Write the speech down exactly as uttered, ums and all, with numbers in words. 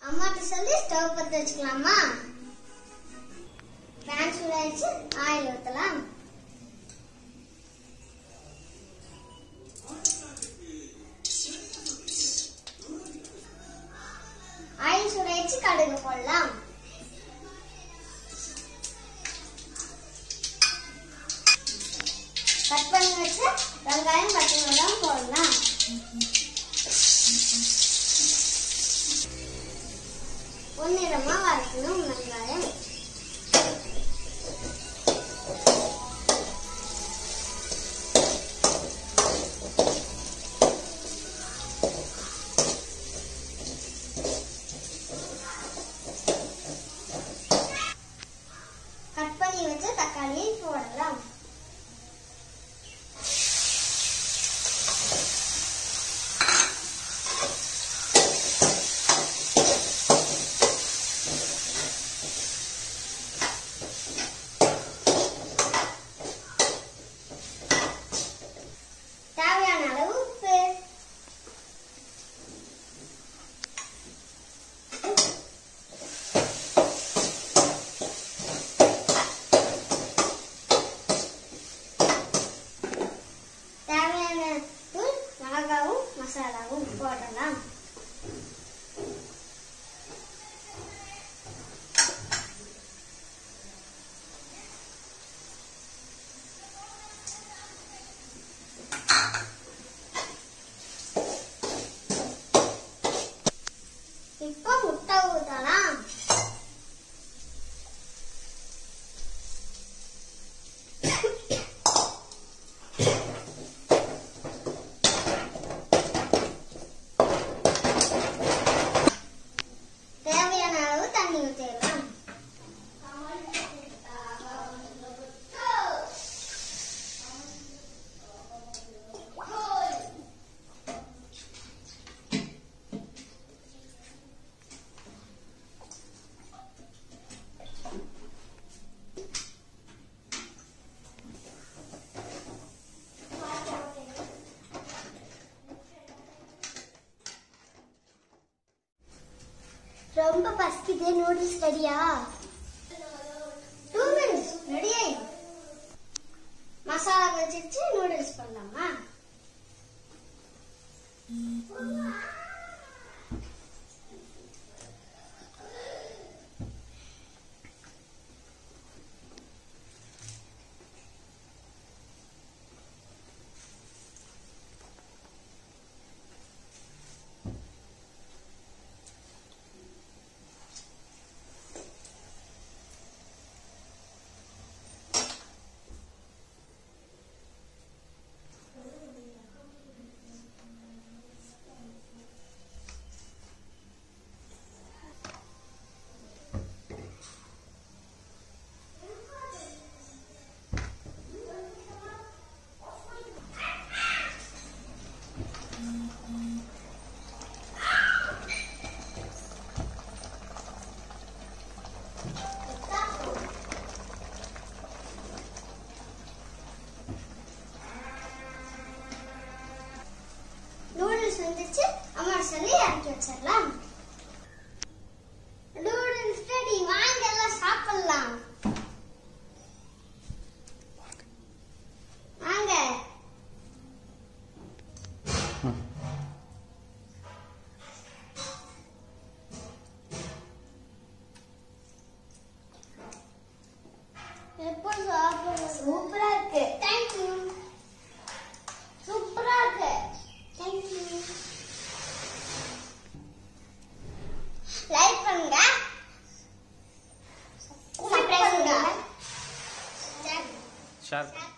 அம்மாட்ட சொல்லி ஸ்டவ் பத்த வச்சுக்கலாமா? பேன் சூடாயிடுச்சு, ஆயில் ஊற்றலாம். ஆயில் சூடாயிடுச்சு, கடுகு போடலாம். கட் பண்ணி வச்சு வெங்காயம் பச்சை மிளகாய் போடலாம். பொன்னிறமா வறுக்கணும் வெங்காயம். கட் பண்ணி வச்ச தக்காளியை போடலாம். தேவையான அளவு உப்பு, தேவையான தூள் மிளகாவும் மசாலாவும் போடலாம். இப்போ முட்டை ஊற்றலாம். தேவையான அளவு தண்ணி ஊற்றிடலாம். ரொம்ப பசிக்குது. நூடுல்ஸ் ரெடியா? டூ மினிட்ஸ் ரெடி ஆயிடும். மசாலா வச்சுட்டு நூடுல்ஸ் பண்ணலாமா? நூடுல்ஸ் வந்துச்சு, அம்மா சொல்லி இறக்கி வச்சிடலாம். நூடுல்ஸ் ரெடி, வாங்க எல்லாம் சாப்பிடலாம். வாங்க. எப்போ சாப்பிடுறது? சூப்பரா இருக்கு. தேங்க்யூ. சூப்பரா இருக்கு. தேங்க்யூ. லைக் பண்ணுங்க, சப்ஸ்கிரைப் பண்ணுங்க, ஷேர்